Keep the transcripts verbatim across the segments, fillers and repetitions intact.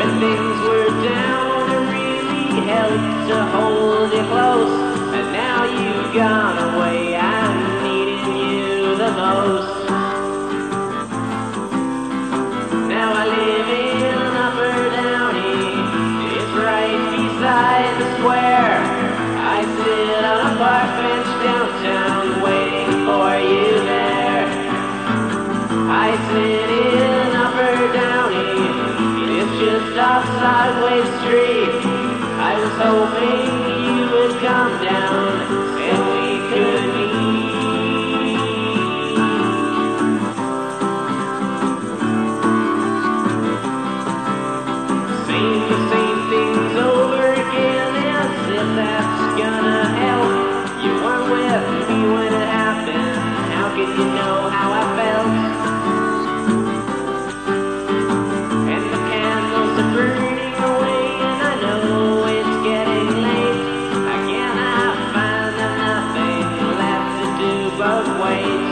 When things were down, it really helped to hold you close. And now you've gone away, I'm needing you the most. Now I live in Upper Downey, it's right beside the square. I sit on a park bench downtown, waiting for you there. I sit in Upper Downey, it's just off Sideways Street. I was hoping you would come down and we could meet. Same, same things over again, as if that's gonna help. You weren't with me when it happened, how could you know how I felt? And the candles are burning away, and I know it's getting late. Again I find that nothing left to do but wait.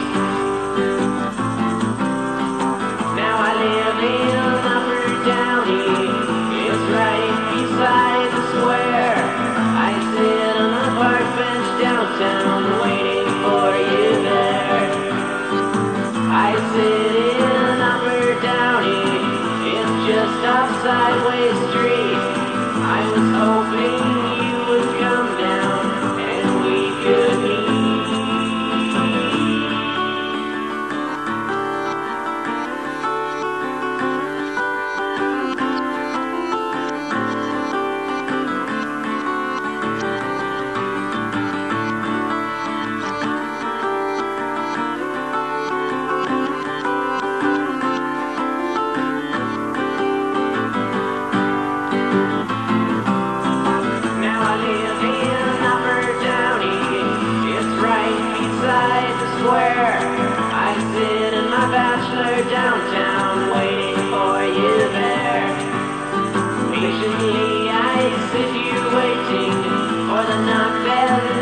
Now I live in Upper Downey, it's right beside the square. I sit on a park bench downtown, waiting for you there. I sit in Upper Downey, it's just off Sideways Street. I was hoping you would come down and we could meet. Now I live in Upper Downey, it's right beside the square. I sit in my bachelor downtown, waiting for you there. Patiently I sit here waiting for the knock bell